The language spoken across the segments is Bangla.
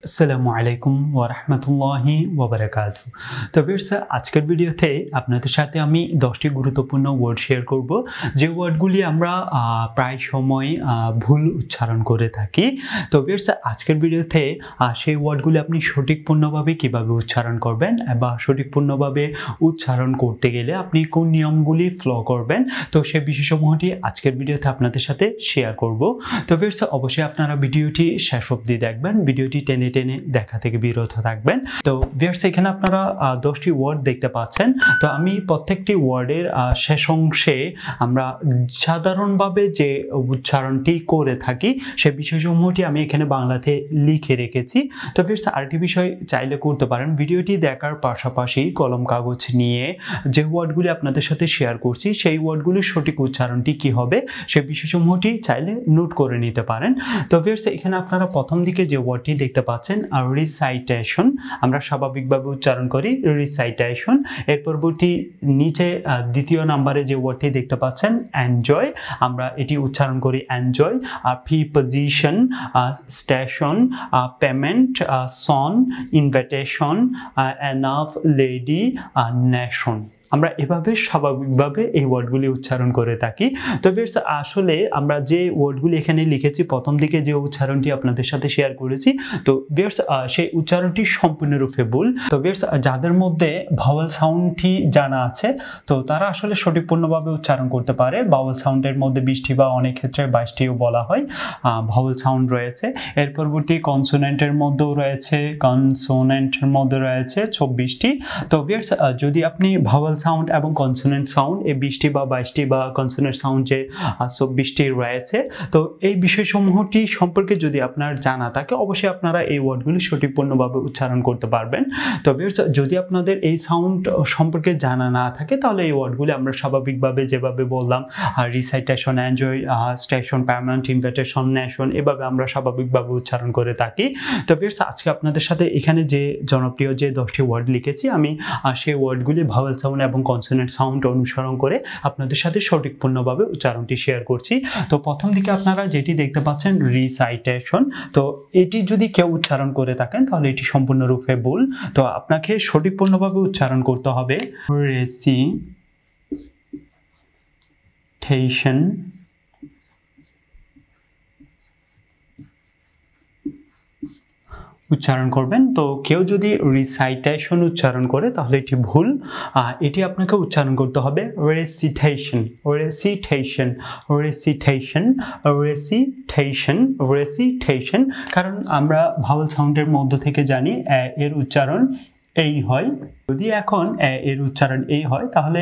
আসসালামু আলাইকুম ওয়া রাহমাতুল্লাহি ওয়া বারাকাতুহু। তো ভিউয়ার্স, আজকের ভিডিওতে আপনাদের সাথে আমি 10টি গুরুত্বপূর্ণ ওয়ার্ড শেয়ার করব, যে ওয়ার্ডগুলি আমরা প্রায় সময় ভুল উচ্চারণ করে থাকি। তো ভিউয়ার্স, আজকের ভিডিওতে সেই ওয়ার্ডগুলি আপনি সঠিকপূর্ণভাবে কিভাবে উচ্চারণ করবেন বা সঠিকপূর্ণভাবে উচ্চারণ করতে গেলে আপনি কোন নিয়মগুলি ফলো করবেন, তো সেই বিষয়সমূহটি আজকের ভিডিওতে আপনাদের সাথে শেয়ার করব। তো ভিউয়ার্স, অবশ্যই আপনারা ভিডিওটি শেষ অবধি দেখবেন, ভিডিওটি টেনে দেখা থেকে বিরত থাকবেন। তো ভিউয়ার্স, এখানে আপনারা 10টি ওয়ার্ড দেখতে পাচ্ছেন। তো আমি প্রত্যেকটি ওয়ার্ডের শেষ অংশে আমরা সাধারণভাবে যে উচ্চারণটি করে থাকি সে বিষয়সমূহটি আমি এখানে বাংলাতে লিখে রেখেছি। তো ভিউয়ার্স, আরেকটি বিষয় চাইলে করতে পারেন, ভিডিওটি দেখার পাশাপাশি কলম কাগজ নিয়ে যে ওয়ার্ডগুলি আপনাদের সাথে শেয়ার করছি সেই ওয়ার্ডগুলির সঠিক উচ্চারণটি কি হবে সে বিষয়সমূহটি চাইলে নোট করে নিতে পারেন। তো ভিউয়ার্স, এখানে আপনারা প্রথম দিকে যে ওয়ার্ডটি দেখতে পাচ্ছেন রিসাইটেশন, আমরা স্বাভাবিকভাবে উচ্চারণ করি রিসাইটেশন। এর পরবর্তী নিচে দ্বিতীয় নম্বরে যে ওয়ার্ডটি দেখতে পাচ্ছেন এনজয়, আমরা এটি উচ্চারণ করি enjoy. Preposition, station, payment, son, invitation, enough, lady, nation. আমরা এভাবে স্বাভাবিকভাবে এই ওয়ার্ডগুলি উচ্চারণ করে থাকি। তো ভিউয়ার্স, আসলে আমরা যে ওয়ার্ডগুলি এখানে লিখেছি প্রথম দিকে যে উচ্চারণটি আপনাদের সাথে শেয়ার করেছি, তো ভিউয়ার্স সেই উচ্চারণটি সম্পূর্ণরূপে ভুল। তো ভিউয়ার্স, যাদের মধ্যে ভাওয়েল সাউন্ডটি জানা আছে তো তারা আসলে সঠিকপূর্ণভাবে উচ্চারণ করতে পারে। ভাওয়েল সাউন্ডের মধ্যে 20টি বা অনেক ক্ষেত্রে 22টিও বলা হয় ভাওয়েল সাউন্ড রয়েছে। এর পরবর্তী কনসোনেন্টের মধ্যেও রয়েছে, কনসোনেন্টের মধ্যে রয়েছে 24টি। তো ভিউয়ার্স, যদি আপনি ভাওয়েল সাউন্ড এবং কনসোনেন্ট সাউন্ড এই 20টি বা 22টি বা কনসোনেন্ট সাউন্ড যে 24টি রয়েছে, তো এই বিষয়সমূহটি সম্পর্কে যদি আপনার জানা থাকে অবশ্যই আপনারা এই ওয়ার্ডগুলি সঠিকপূর্ণভাবে উচ্চারণ করতে পারবেন। তো ভিউয়ার্স, যদি আপনাদের এই সাউন্ড সম্পর্কে জানা না থাকে তাহলে এই ওয়ার্ডগুলি আমরা স্বাভাবিকভাবে যেভাবে বললাম recitation, enjoy, station, payment, invitation, nation, এভাবে আমরা স্বাভাবিকভাবে উচ্চারণ করে থাকি। তো ভিউয়ার্স, আজকে আপনাদের সাথে এখানে যে জনপ্রিয় যে 10টি ওয়ার্ড লিখেছি আমি সেই ওয়ার্ডগুলি ভাওয়েল সাউন্ড এবং কনসোনেন্ট সাউন্ড অনুসরণ করে আপনাদের সাথে সঠিকপূর্ণভাবে উচ্চারণটি শেয়ার করছি। তো প্রথম দিকে আপনারা যেটি দেখতে পাচ্ছেন রিসাইটেশন, তো এটি যদি কেউ উচ্চারণ করে থাকেন তাহলে এটি সম্পূর্ণরূপে ভুল। তো আপনাকে সঠিকপূর্ণভাবে উচ্চারণ করতে হবে রেসিটেশন। উচ্চারণ করবেন। তো কেউ যদি রিসাইটেশন উচ্চারণ করে তাহলে এটি ভুল, এটি আপনাকে উচ্চারণ করতে হবে recitation, recitation, recitation, recitation, recitation. কারণ আমরা ভাওয়েল সাউন্ডের মধ্য থেকে জানি এর উচ্চারণ এই হয়। যদি এখন এর উচ্চারণ এই হয় তাহলে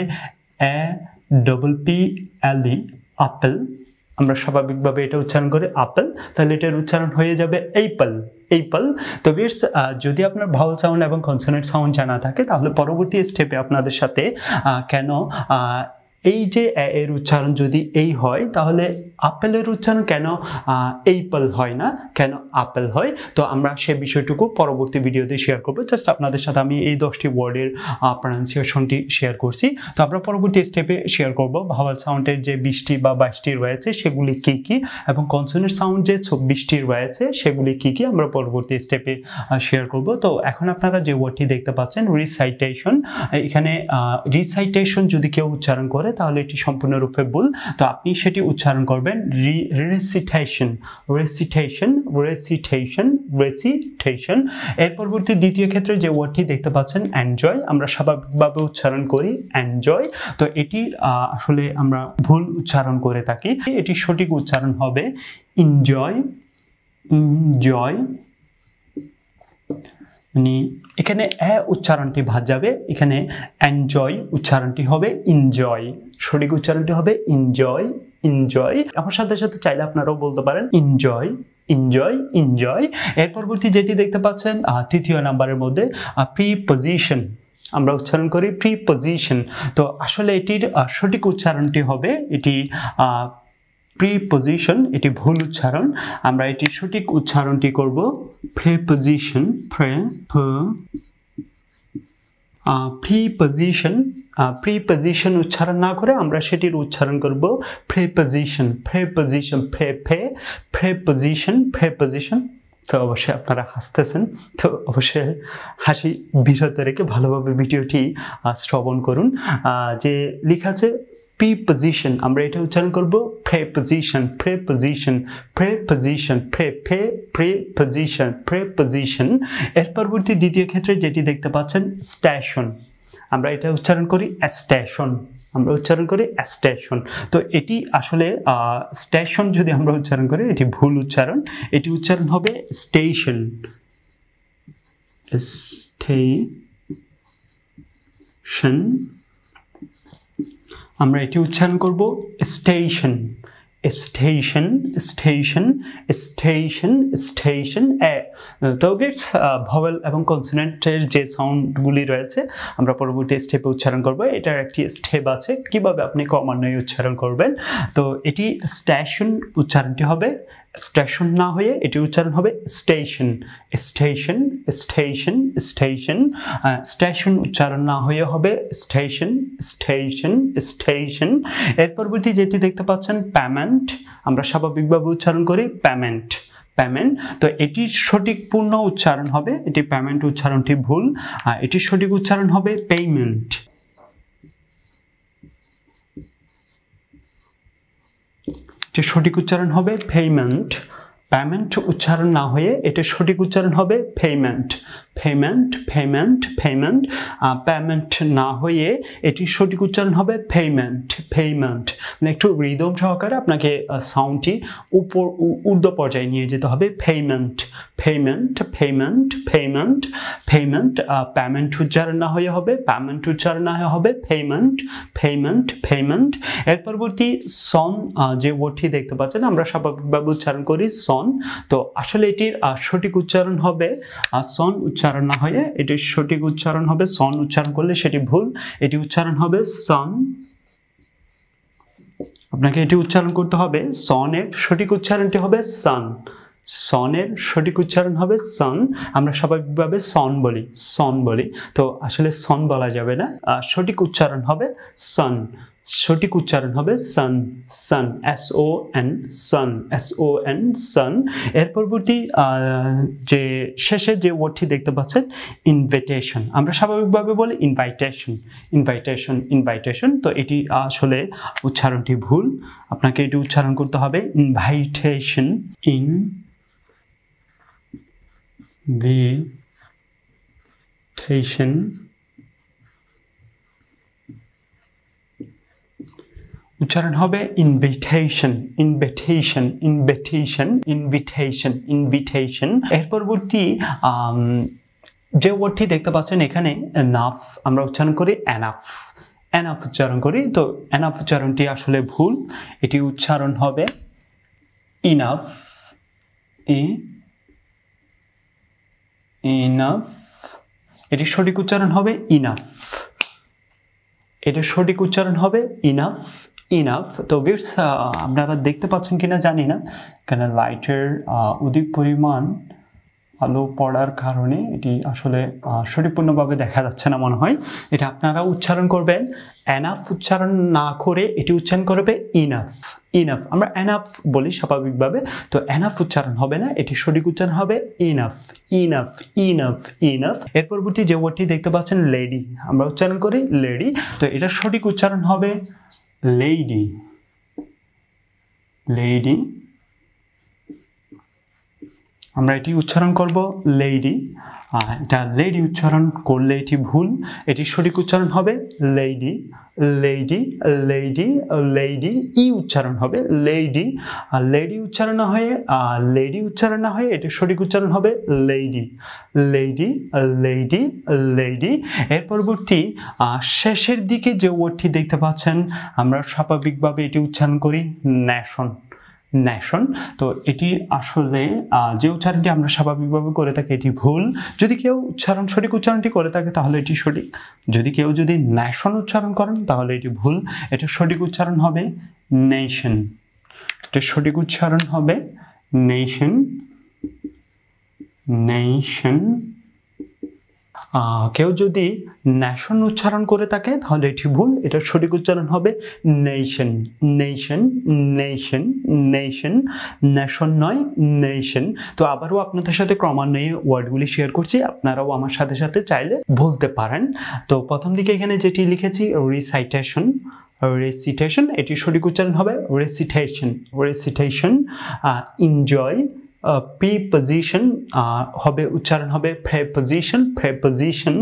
APPLE, আপেল, আমরা স্বাভাবিকভাবে এটা উচ্চারণ করি আপেল, তাহলে এটার উচ্চারণ হয়ে যাবে এইপল, এইপল। তো ভিউয়ার্স, যদি আপনার ভাওয়েল সাউন্ড এবং কনসোনেন্ট সাউন্ড জানা থাকে তাহলে পরবর্তী স্টেপে আপনাদের সাথে কেন এই যে এর উচ্চারণ যদি এই হয় তাহলে আপেলের উচ্চারণ কেন এইপল হয় না, কেন আপেল হয়, তো আমরা সে বিষয়টুকু পরবর্তী ভিডিওতে শেয়ার করবো। জাস্ট আপনাদের সাথে আমি এই 10টি ওয়ার্ডের প্রনাউন্সিয়েশনটি শেয়ার করছি। তো আমরা পরবর্তী স্টেপে শেয়ার করব ভাওয়েল সাউন্ডের যে 20টি বা 22টি রয়েছে সেগুলি কি কি, এবং কনসোনেন্ট সাউন্ড যে 24টি রয়েছে সেগুলি কি কি আমরা পরবর্তী স্টেপে শেয়ার করব। তো এখন আপনারা যে ওয়ার্ডটি দেখতে পাচ্ছেন রিসাইটেশন, এখানে রিসাইটেশন যদি কেউ উচ্চারণ করে তাহলে এটি সম্পূর্ণরূপে ভুল। তো আপনি সেটি উচ্চারণ করবেন রেসিটেশন, রেসিটেশন, রেসিটেশন, রেসিটেশন। এর পরবর্তী দ্বিতীয় ক্ষেত্রে যে ওয়ার্ডটি দেখতে পাচ্ছেন এনজয়, আমরা স্বাভাবিকভাবে উচ্চারণ করি এনজয়। তো এটি আসলে আমরা ভুল উচ্চারণ করে থাকি, এটি সঠিক উচ্চারণ হবে এনজয়, এনজয়। মানে এখানে উচ্চারণটি বাদ যাবে, এখানে এনজয় উচ্চারণটি হবে এনজয়, সঠিক উচ্চারণটি হবে এনজয়, এনজয়। আমার সাথে সাথে চাইলে আপনারাও বলতে পারেন এনজয়, এনজয়, এনজয়। এর পরবর্তী যেটি দেখতে পাচ্ছেন তৃতীয় নাম্বারের মধ্যে প্রিপজিশন, আমরা উচ্চারণ করি প্রিপজিশন। তো আসলে এটির সঠিক উচ্চারণটি হবে এটি প্রিপজিশন, এটি ভুল উচ্চারণ। আমরা এটির সঠিক উচ্চারণটি করব প্রিপজিশন, প্রিপজিশন, প্রিপজিশন উচ্চারণ না করে আমরা সেটির উচ্চারণ করব প্রিপজিশন, প্রিপজিশন, প্রিপজিশন, প্রিপজিশন। তো অবশ্যই আপনারা হাসতেছেন, তো অবশ্যই হাসি বিরত রেখে ভালোভাবে ভিডিওটি শ্রবণ করুন। যে লেখা আছে প্রিপজিশন, আমরা এটা উচ্চারণ করব preposition, preposition, preposition, preposition, preposition. এর পরবর্তী দ্বিতীয় ক্ষেত্রে যেটি দেখতে পাচ্ছেন স্টেশন, আমরা এটা উচ্চারণ করি স্টেশন, আমরা উচ্চারণ করি স্টেশন। তো এটি আসলে স্টেশন যদি আমরা উচ্চারণ করি এটি ভুল উচ্চারণ, এটি উচ্চারণ হবে স্টেশন, স্টেশন। আমরা এটি উচ্চারণ করব station, station, station, station, station. তো ভয়েল এবং কনসোনেন্টের যে সাউন্ডগুলি রয়েছে আমরা পরবর্তী স্টেপে উচ্চারণ করব। এটার একটি স্টেপ আছে কিভাবে আপনি ক্রমান্বয়ে উচ্চারণ করবেন। তো এটি স্টেশন উচ্চারণটি হবে, স্টেশন না হয়ে এটি উচ্চারণ হবে station, station, station, station. Station উচ্চারণ না হয়ে হবে স্টেশন, স্টেশন, স্টেশন। এর পরবর্তী যেটি দেখতে পাচ্ছেন পেমেন্ট, আমরা স্বাভাবিকভাবে উচ্চারণ করি পেমেন্ট, পেমেন্ট। তো এটির সঠিক পূর্ণ উচ্চারণ হবে, এটি পেমেন্ট উচ্চারণটি ভুল, এটির সঠিক উচ্চারণ হবে পেমেন্ট। এটির সঠিক উচ্চারণ হবে পেমেন্ট, পেমেন্ট উচ্চারণ না হয়ে এটির সঠিক উচ্চারণ হবে payment, payment, payment, payment. Payment না হয়ে এটির সঠিক উচ্চারণ হবে পেমেন্ট, পেমেন্ট। মানে একটু রিদম সহকারে আপনাকে সাউন্ডটি ঊর্ধ্ব পর্যায়ে নিয়ে যেতে হবে। Payment, payment, payment, payment, payment. Payment উচ্চারণ না হয়ে হবে, পেমেন্ট উচ্চারণ না হয়ে হবে পেমেন্ট, পেমেন্ট, পেমেন্ট। এর পরবর্তী সন, যে ওয়ার্ডটি দেখতে পাচ্ছেন আমরা স্বাভাবিকভাবে উচ্চারণ করি সন। তো আসলে এটির সঠিক উচ্চারণ হবে সন উচ্চারণ না হয়ে এটির সঠিক উচ্চারণ হবে সন উচ্চারণ করলে সেটি ভুল, এটি উচ্চারণ হবে সন। আপনাকে এটি উচ্চারণ করতে হবে, সনের সঠিক উচ্চারণটি হবে সন, সনের সঠিক উচ্চারণ হবে সন। আমরা স্বাভাবিকভাবে সন বলি, সন বলি, তো আসলে সন বলা যাবে না, সঠিক উচ্চারণ হবে সন, সঠিক উচ্চারণ হবে সান, সান, SON, সান, SON, সান। এর পরবর্তী যে শেষে যে ওয়ার্ডটি দেখতে পাচ্ছেন ইনভিটেশন, আমরা স্বাভাবিকভাবে বলি ইনভাইটেশন, ইনভাইটেশন, ইনভাইটেশন। তো এটি আসলে উচ্চারণটি ভুল, আপনাকে এটি উচ্চারণ করতে হবে ইনভাইটেশন, ইনভিটেশন। উচ্চারণ হবে invitation, invitation, invitation, invitation, invitation. এর পরবর্তী যে ওয়ার্ডটি দেখতে পাচ্ছেন এখানে এনাফ, আমরা উচ্চারণ করি এনাফ, এনাফ উচ্চারণ করি। তো এনাফ উচ্চারণটি আসলে ভুল, এটি উচ্চারণ হবে ইনাফ, ইনাফ। এটি সঠিক উচ্চারণ হবে ইনাফ, এটার সঠিক উচ্চারণ হবে ইনাফ, ইনাফ। তো ভিউয়ার্স আপনারা দেখতে পাচ্ছেন কিনা জানি না, এখানে লাইটের অধিক পরিমাণ আলো পড়ার কারণে এটি আসলে সঠিকপূর্ণভাবে দেখা যাচ্ছে না মনে হয়। এটা আপনারা উচ্চারণ করবেন এনাফ উচ্চারণ না করে এটি উচ্চারণ করবে ইনাফ, ইনাফ। আমরা এনাফ বলি স্বাভাবিকভাবে, তো এনাফ উচ্চারণ হবে না, এটি সঠিক উচ্চারণ হবে ইনাফ, ইনাফ, ইনাফ, ইনাফ। এর পরবর্তী যে ওয়ার্ডটি দেখতে পাচ্ছেন লেডি, আমরা উচ্চারণ করি লেডি, তো এটার সঠিক উচ্চারণ হবে লেডি, লেডি। আমরা এটি উচ্চারণ করব লেডি, এটা লেডি উচ্চারণ করলে এটি ভুল, এটি সঠিক উচ্চারণ হবে লেডি, লেডি, লেডি, লেডি। ই উচ্চারণ হবে লেডি, লেডি উচ্চারণ না হয়ে লেডি উচ্চারণ না হয়ে এটি সঠিক উচ্চারণ হবে লেডি, লেডি, লেডি, লেডি। এর পরবর্তী শেষের দিকে যে ওয়ার্ডটি দেখতে পাচ্ছেন আমরা স্বাভাবিকভাবে এটি উচ্চারণ করি ন্যাশন, ন্যাশন। তো এটি আসলে যে উচ্চারণটি আমরা স্বাভাবিকভাবে করে থাকি এটি ভুল, যদি কেউ উচ্চারণ সঠিক উচ্চারণটি করে থাকে তাহলে এটি সঠিক, যদি কেউ যদি ন্যাশন উচ্চারণ করেন তাহলে এটি ভুল, এটার সঠিক উচ্চারণ হবে নেশন, এটার সঠিক উচ্চারণ হবে নেশন, নেশন। কেউ যদি ন্যাশন উচ্চারণ করে থাকে তাহলে এটি ভুল, এটার সঠিক উচ্চারণ হবে nation, nation, nation, nation, nation নয় নেশন। তো আবারও আপনাদের সাথে ক্রমান্বয়ে ওয়ার্ডগুলি শেয়ার করছি, আপনারাও আমার সাথে সাথে চাইলে বলতে পারেন। তো প্রথম দিকে এখানে যেটি লিখেছি রিসাইটেশন, রেসিটেশন, এটির সঠিক উচ্চারণ হবে রেসিটেশন, রেসিটেশন। এনজয়, প্রিপজিশন হবে উচ্চারণ হবে প্রেপজিশন, প্রেপজিশন।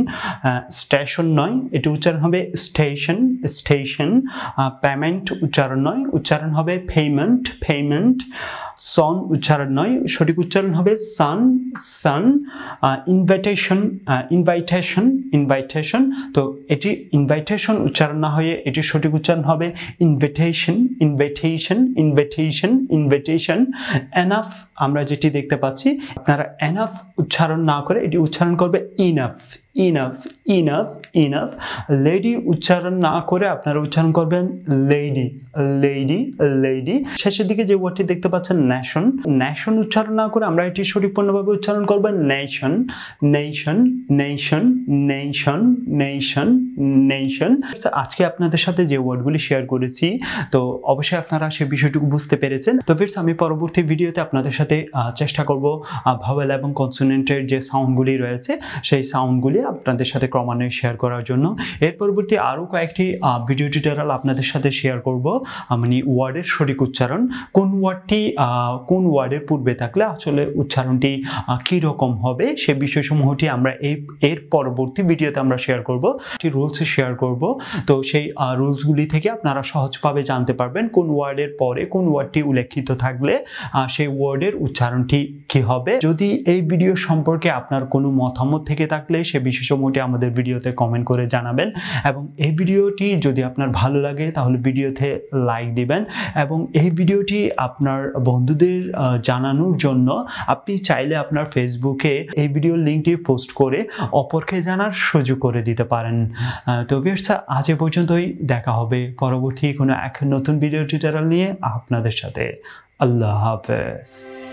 স্টেশন নয়, এটি উচ্চারণ হবে স্টেশন, স্টেশন। পেমেন্ট উচ্চারণ নয়, উচ্চারণ হবে পেমেন্ট, পেমেন্ট। সন উচ্চারণ নয়, সঠিক উচ্চারণ হবে sun, sun. Invitation, invitation, invitation. তো এটি ইনভাইটেশন উচ্চারণ না হয়ে এটির সঠিক উচ্চারণ হবে invitation, invitation, invitation, invitation. Enough আমরা যেটি দেখতে পাচ্ছি, আপনারা এনাফ উচ্চারণ না করে এটি উচ্চারণ করবে enough, enough, enough, enough. Lady উচ্চারণ না করে আপনারা উচ্চারণ করবেন লেডি, লেডি, লেডি। শেষের দিকে যে ওয়ার্ডটি দেখতে পাচ্ছেন ন্যাশন, ন্যাশন উচ্চারণ না করে আমরা এটি সঠিকপূর্ণভাবে উচ্চারণ করবেন nation, nation, nation, nation, nation, nation. আজকে আপনাদের সাথে যে ওয়ার্ডগুলি শেয়ার করেছি, তো অবশ্যই আপনারা সেই বিষয়টুকু বুঝতে পেরেছেন। তো ফিরস আমি পরবর্তী ভিডিওতে আপনাদের সাথে চেষ্টা করব ভাওয়েল এবং কনসোনেন্টের যে সাউন্ডগুলি রয়েছে সেই সাউন্ডগুলি আপনাদের সাথে ক্রমান্বয়ে শেয়ার করার জন্য। এর পরবর্তী আরও কয়েকটি ভিডিও টিউটোরিয়াল আপনাদের সাথে শেয়ার করব, মানে ওয়ার্ডের সঠিক উচ্চারণ, কোন ওয়ার্ডটি কোন ওয়ার্ডের পূর্বে থাকলে আসলে উচ্চারণটি কী রকম হবে, সে বিষয়সমূহটি আমরা এর পরবর্তী ভিডিওতে আমরা শেয়ার করব, রুলস শেয়ার করব। তো সেই রুলসগুলি থেকে আপনারা সহজভাবে জানতে পারবেন কোন ওয়ার্ডের পরে কোন ওয়ার্ডটি উল্লেখিত থাকলে সেই ওয়ার্ডের উচ্চারণটি কি হবে। যদি এই ভিডিও সম্পর্কে আপনার কোনো মতামত থেকে থাকলে সে বিষয়সমূহটি আমাদের ভিডিওতে কমেন্ট করে জানাবেন, এবং এই ভিডিওটি যদি আপনার ভালো লাগে তাহলে ভিডিওতে লাইক দিবেন, এবং এই ভিডিওটি আপনার বন্ধুদের জানানোর জন্য আপনি চাইলে আপনার ফেসবুকে এই ভিডিওর লিঙ্কটি পোস্ট করে অপরকে জানার সুযোগ করে দিতে পারেন। তো ভিউয়ার্স, আজ এ পর্যন্তই, দেখা হবে পরবর্তী কোনো এক নতুন ভিডিও টিউটোরিয়াল নিয়ে আপনাদের সাথে। আল্লাহ হাফেজ।